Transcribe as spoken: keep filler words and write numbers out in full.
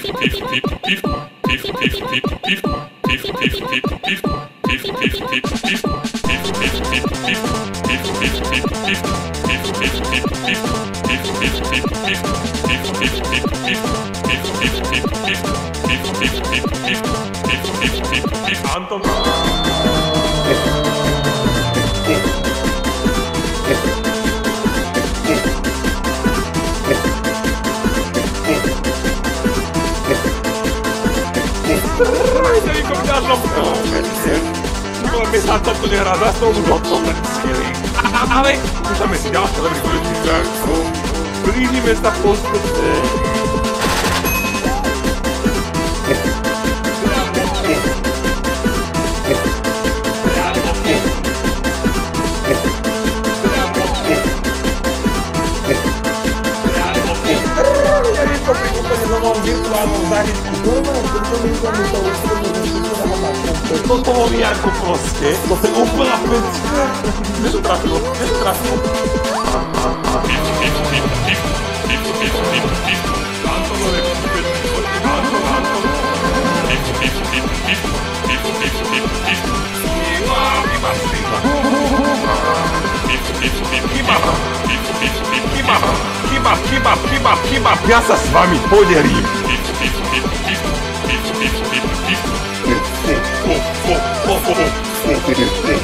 Anton. Ajde, komentářom. Bylo mi sa to nehrá za stolu, do toho skvělý. Ale můžeme si dát televizi politiku. Blížíme sa postupne. Virtuálnu záhitku. Toto bol Jarko proste. To je úplná pecka. Kde to trafilo? Kde to trafilo? Antonové pipety. Anton, Anton. Kebab. Kebab. Kebab, kebab, kebab, kebab. Ja sa s vami podelím. Oh, oh, oh, oh, oh.